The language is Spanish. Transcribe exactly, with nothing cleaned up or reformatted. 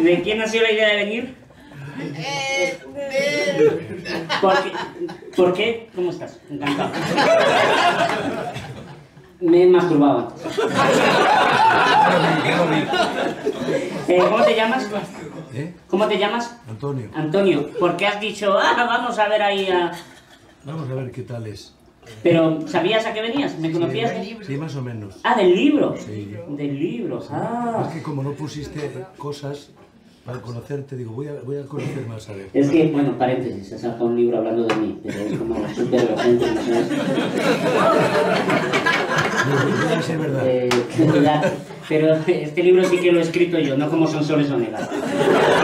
¿De quién nació la idea de venir? ¿Por qué? ¿Por qué? ¿Cómo estás? Encantado. Me he masturbado antes. Eh, ¿Cómo te llamas? ¿Eh? ¿Cómo te llamas? Antonio. Antonio. ¿Por qué has dicho, ah, vamos a ver ahí a... Vamos a ver qué tal es. Pero, ¿sabías a qué venías? ¿Me conocías? Sí, sí, más o menos. Ah, del libro. Sí. Del libro, ah. Es que como no pusiste cosas para conocerte, digo, voy a, voy a conocer más a ver. Es que, bueno, paréntesis, se saca un libro hablando de mí, pero es como súper urgente, ¿no sabes? No, no, es verdad. Eh, la, pero este libro sí que lo he escrito yo, no como Sonsoles Onega.